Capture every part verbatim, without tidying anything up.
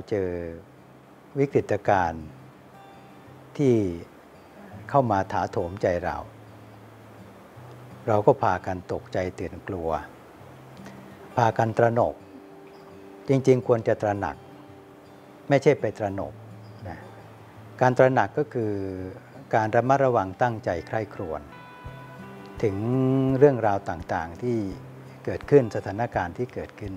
เจอวิกฤตการณ์ที่เข้ามาถาโถมใจเราเราก็พากันตกใจตื่นกลัวพากันตระหนกจริงๆควรจะตระหนักไม่ใช่ไปตระหนกนะการตระหนักก็คือการระมัดระวังตั้งใจใคร่ครวญถึงเรื่องราวต่างๆที่เกิดขึ้นสถานการณ์ที่เกิดขึ้น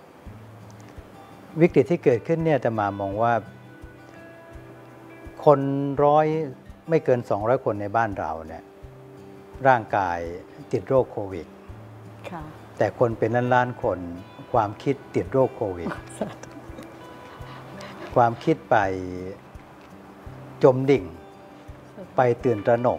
วิกฤตที่เกิดขึ้นเนี่ยจะมามองว่าคนร้อยไม่เกินสองร้อยคนในบ้านเราเนี่ยร่างกายติดโรคโควิดแต่คนเป็นล้านๆคนความคิดติดโรคโควิดความคิดไปจมดิ่งไปตื่นตระหนก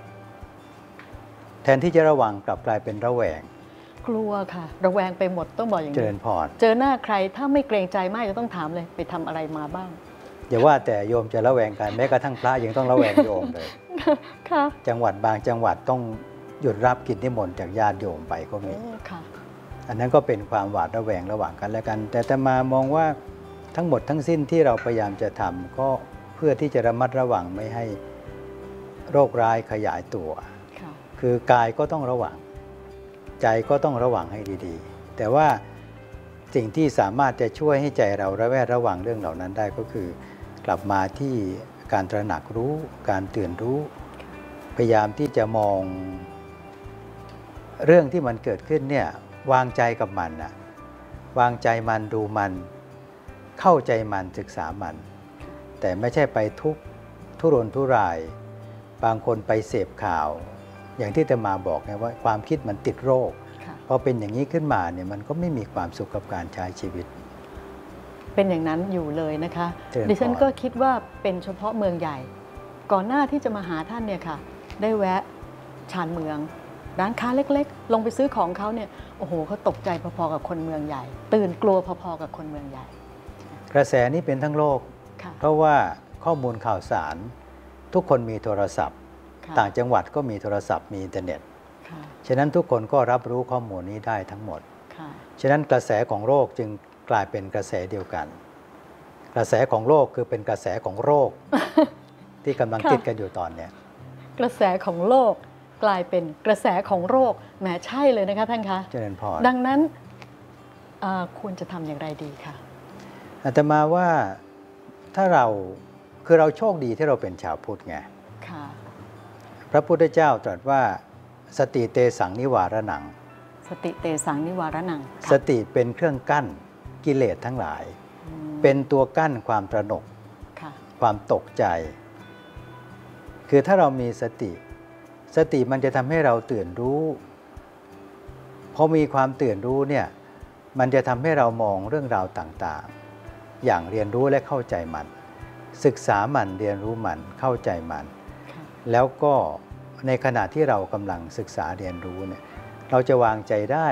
แทนที่จะระวังกลับกลายเป็นระแวงกลัวค่ะระแวงไปหมดต้องบอกอย่างนี้เจริญพรเจอหน้าใครถ้าไม่เกรงใจมากจะต้องถามเลยไปทำอะไรมาบ้างอย่าว่าแต่โยมจะระแวงกันแม้กระทั่งพระยังต้องระแวงโยมเลยค่ะจังหวัดบางจังหวัดต้องหยุดรับกิจนิมนต์จากญาติโยมไปก็มีอันนั้นก็เป็นความหวาดระแวงระหว่างกันและกันแต่แต่มามองว่าทั้งหมดทั้งสิ้นที่เราพยายามจะทำก็เพื่อที่จะระมัดระวังไม่ให้โรคร้ายขยายตัวคือกายก็ต้องระวังใจก็ต้องระวังให้ดีๆแต่ว่าสิ่งที่สามารถจะช่วยให้ใจเราระแวดระวังเรื่องเหล่านั้นได้ก็คือกลับมาที่การตระหนักรู้การตื่นรู้พยายามที่จะมองเรื่องที่มันเกิดขึ้นเนี่ยวางใจกับมันนะวางใจมันดูมันเข้าใจมันศึกษามันแต่ไม่ใช่ไปทุกข์ทุรนทุรายบางคนไปเสพข่าวอย่างที่อาตมาบอกไงว่าความคิดมันติดโรคพอเป็นอย่างนี้ขึ้นมาเนี่ยมันก็ไม่มีความสุขกับการใช้ชีวิตเป็นอย่างนั้นอยู่เลยนะคะดิฉันก็คิดว่าเป็นเฉพาะเมืองใหญ่ก่อนหน้าที่จะมาหาท่านเนี่ยค่ะได้แวะชานเมืองร้านค้าเล็กๆลงไปซื้อของเขาเนี่ยโอ้โหเขาตกใจพอๆกับคนเมืองใหญ่ตื่นกลัวพอๆกับคนเมืองใหญ่กระแสนี้เป็นทั้งโลกเพราะว่าข้อมูลข่าวสารทุกคนมีโทรศัพท์ต่างจังหวัดก็มีโทรศัพท์มีอินเทอร์เน็ตฉะนั้นทุกคนก็รับรู้ข้อมูลนี้ได้ทั้งหมดฉะนั้นกระแสของโรคจึงกลายเป็นกระแสเดียวกันกระแสของโรคคือเป็นกระแสของโรค ที่กำลังติดกันอยู่ตอนนี้กระแสของโรคกลายเป็นกระแสของโรคแหมใช่เลยนะคะท่านคะเจริญพรดังนั้นควรจะทำอย่างไรดีคะอาตมาว่าถ้าเราคือเราโชคดีที่เราเป็นชาวพุทธไงพระพุทธเจ้าตรัสว่าสติเตสังนิวารนังสติเตสังนิวารนังสติเป็นเครื่องกั้นกิเลสทั้งหลายเป็นตัวกั้นความตระหนกความตกใจคือถ้าเรามีสติสติมันจะทำให้เราตื่นรู้พอมีความตื่นรู้เนี่ยมันจะทำให้เรามองเรื่องราวต่างๆอย่างเรียนรู้และเข้าใจมันศึกษามันเรียนรู้มันเข้าใจมันแล้วก็ในขณะที่เรากำลังศึกษาเรียนรู้เนี่ยเราจะวางใจได้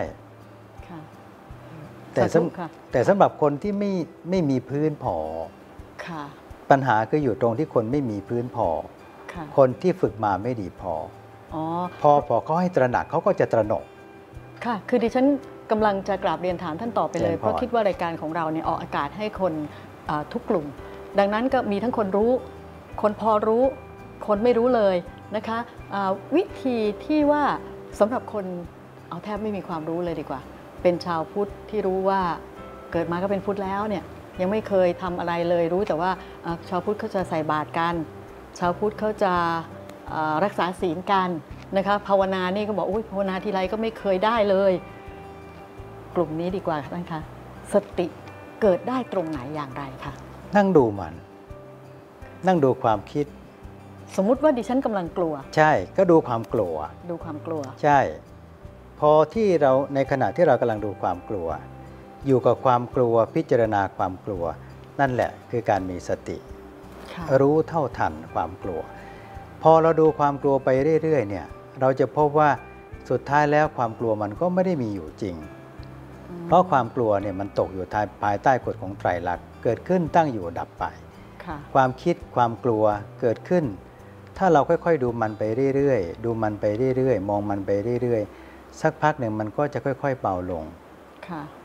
แต่แต่สำหรับคนที่ไม่ไม่มีพื้นพอปัญหาคืออยู่ตรงที่คนไม่มีพื้นพอคนที่ฝึกมาไม่ดีพอพอพอเขาให้ตระหนักเขาก็จะตระหนกค่ะคือดิฉันกำลังจะกราบเรียนถามท่านต่อไปเลยเพราะคิดว่ารายการของเราเนี่ยออกอากาศให้คนทุกกลุ่มดังนั้นก็มีทั้งคนรู้คนพอรู้คนไม่รู้เลยนะคะวิธีที่ว่าสำหรับคนเอาแทบไม่มีความรู้เลยดีกว่าเป็นชาวพุทธที่รู้ว่าเกิดมาก็เป็นพุทธแล้วเนี่ยยังไม่เคยทำอะไรเลยรู้แต่ว่าชาวพุทธเขาจะใส่บาตรกันชาวพุทธเขาจะรักษาศีลกันนะคะภาวนานี่ก็บอกอุ้ยภาวนาทีไรก็ไม่เคยได้เลยกลุ่มนี้ดีกว่าท่านคะสติเกิดได้ตรงไหนอย่างไรคะนั่งดูมันนั่งดูความคิดสมมุติว่าดิฉันกำลังกลัวใช่ก็ดูความกลัวดูความกลัวใช่พอที่เราในขณะที่เรากำลังดูความกลัวอยู่กับความกลัวพิจารณาความกลัวนั่นแหละคือการมีสติรู้เท่าทันความกลัวพอเราดูความกลัวไปเรื่อยๆเนี่ยเราจะพบว่าสุดท้ายแล้วความกลัวมันก็ไม่ได้มีอยู่จริงเพราะความกลัวเนี่ยมันตกอยู่ภายใต้กฎของไตรลักษณ์เกิดขึ้นตั้งอยู่ดับไปความคิดความกลัวเกิดขึ้นถ้าเราค่อยๆดูมันไปเรื่อยๆดูมันไปเรื่อยๆมองมันไปเรื่อยๆสักพักหนึ่งมันก็จะค่อยๆเบาลง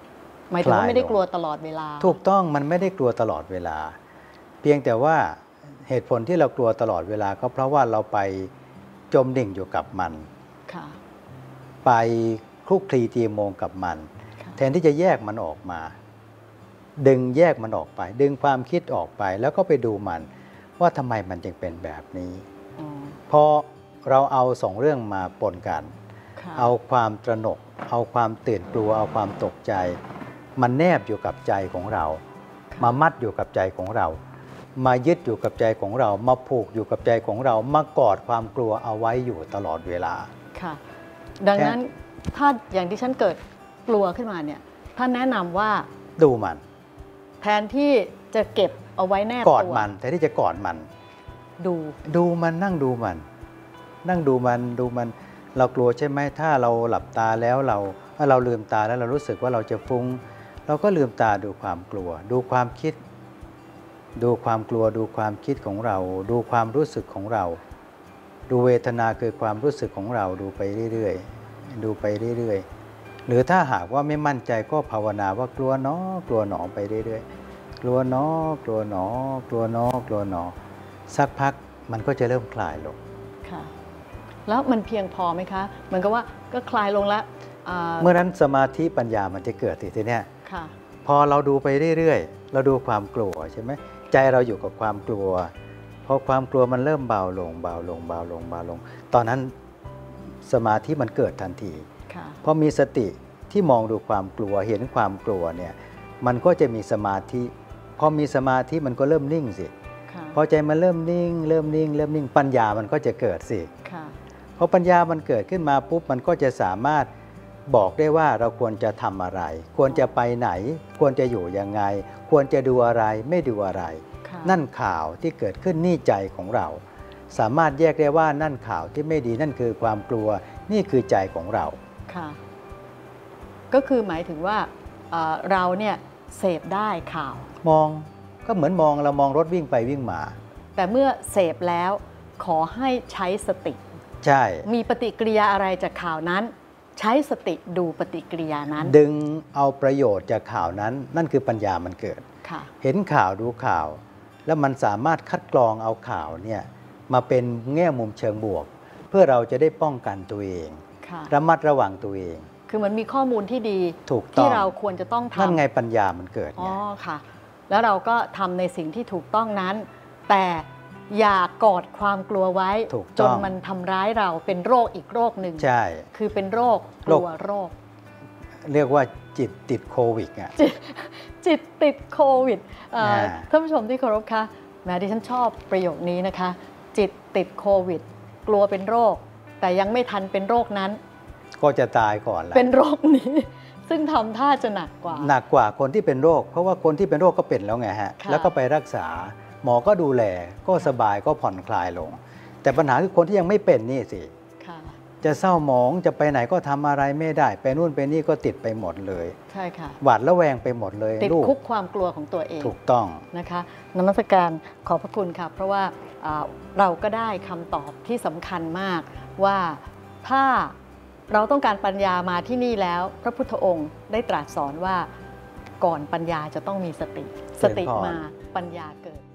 หมายถึงว่าไม่ได้กลัวตลอดเวลาถูกต้องมันไม่ได้กลัวตลอดเวลาเพียงแต่ว่าเหตุผลที่เรากลัวตลอดเวลาก็เพราะว่าเราไปจมดิ่งอยู่กับมันไปคลุกคลีตีโมงกับมันแทนที่จะแยกมันออกมาดึงแยกมันออกไปดึงความคิดออกไปแล้วก็ไปดูมันว่าทำไมมันจึงเป็นแบบนี้พอเราเอาสองเรื่องมาปนกันเอาความตระหนกเอาความตื่นกลัวเอาความตกใจมันแนบอยู่กับใจของเรามามัดอยู่กับใจของเรามายึดอยู่กับใจของเรามาผูกอยู่กับใจของเรามากอดความกลัวเอาไว้อยู่ตลอดเวลาค่ะดังนั้นถ้าอย่างที่ฉันเกิดกลัวขึ้นมาเนี่ยท่านแนะนำว่าดูมันแทนที่จะเก็บเอาไว้แนบตัวกอดมันแทนที่จะกอดมันดูดูมันนั่งดูมันนั่งดูมันดูมันเรากลัวใช่ไหมถ้าเราหลับตาแล้วเราถ้าเราลืมตาแล้วเรารู้สึกว่าเราจะฟุ้งเราก็ลืมตาดูความกลัวดูความคิดดูความกลัวดูความคิดของเราดูความรู้สึกของเราดูเวทนาคือความรู้สึกของเราดูไปเรื่อยๆดูไปเรื่อยๆหรือถ้าหากว่าไม่มั่นใจก็ภาวนาว่ากลัวเนาะกลัวหนอไปเรื่อยๆกลัวเนาะกลัวหนอกลัวเนาะกลัวหนอสักพักมันก็จะเริ่มคลายลงค่ะแล้วมันเพียงพอไหมคะเหมือนกับว่าก็คลายลงแล้วเมื่อนั้นสมาธิปัญญามันจะเกิดทีนี้พอเราดูไปเรื่อยๆเราดูความกลัวใช่ไหมใจเราอยู่กับความกลัวพอความกลัวมันเริ่มเบาลงเบาลงเบาลงเบาลงตอนนั้นสมาธิมันเกิดทันทีเพราะมีสติที่มองดูความกลัวเห็นความกลัวเนี่ยมันก็จะมีสมาธิพอมีสมาธิมันก็เริ่มนิ่งสิพอใจมันเริ่มนิ่งเริ่มนิ่งเริ่มนิ่งปัญญามันก็จะเกิดสิพอปัญญามันเกิดขึ้นมาปุ๊บมันก็จะสามารถบอกได้ว่าเราควรจะทำอะไรควรจะไปไหนควรจะอยู่ยังไงควรจะดูอะไรไม่ดูอะไรนั่นข่าวที่เกิดขึ้นนี่ใจของเราสามารถแยกได้ว่านั่นข่าวที่ไม่ดีนั่นคือความกลัวนี่คือใจของเราค่ะก็คือหมายถึงว่าเราเนี่ยเสพได้ข่าวมองก็เหมือนมองเรามองรถวิ่งไปวิ่งมาแต่เมื่อเสพแล้วขอให้ใช้สติใช่มีปฏิกิริยาอะไรจากข่าวนั้นใช้สติดูปฏิกิริยานั้นดึงเอาประโยชน์จากข่าวนั้นนั่นคือปัญญามันเกิดเห็นข่าวดูข่าวแล้วมันสามารถคัดกรองเอาข่าวเนี่ยมาเป็นแง่มุมเชิงบวกเพื่อเราจะได้ป้องกันตัวเองระมัดระวังตัวเองคือมันมีข้อมูลที่ดีถูกต้องที่เราควรจะต้องทำนั่นไงปัญญามันเกิดอ๋อค่ะแล้วเราก็ทำในสิ่งที่ถูกต้องนั้นแต่อย่ากอดความกลัวไว้จนมันทำร้ายเราเป็นโรคอีกโรคหนึ่งใช่คือเป็นโรคกลัวโรคเรียกว่าจิตติดโควิดอ่ะจิตติดโควิดท่านผู้ชมที่เคารพคะแม้ดิฉันชอบประโยคนี้นะคะจิตติดโควิดกลัวเป็นโรคแต่ยังไม่ทันเป็นโรคนั้นก็จะตายก่อนแล้วเป็นโรคนี้ซึ่งทำท่าจะหนักกว่าหนักกว่าคนที่เป็นโรคเพราะว่าคนที่เป็นโรคก็เป็นแล้วไงฮะแล้วก็ไปรักษาหมอก็ดูแลก็สบายก็ผ่อนคลายลงแต่ปัญหาคือคนที่ยังไม่เป็นนี่สิจะเศร้าหมองจะไปไหนก็ทำอะไรไม่ได้ไปนู่นไปนี่ก็ติดไปหมดเลยใช่ค่ะหวาดระแวงไปหมดเลยติดคุกความกลัวของตัวเองถูกต้องนะคะนมัสการขอบพระคุณค่ะเพราะว่าเราก็ได้คำตอบที่สำคัญมากว่าถ้าเราต้องการปัญญามาที่นี่แล้วพระพุทธองค์ได้ตรัสสอนว่าก่อนปัญญาจะต้องมีสติสติมาปัญญาเกิด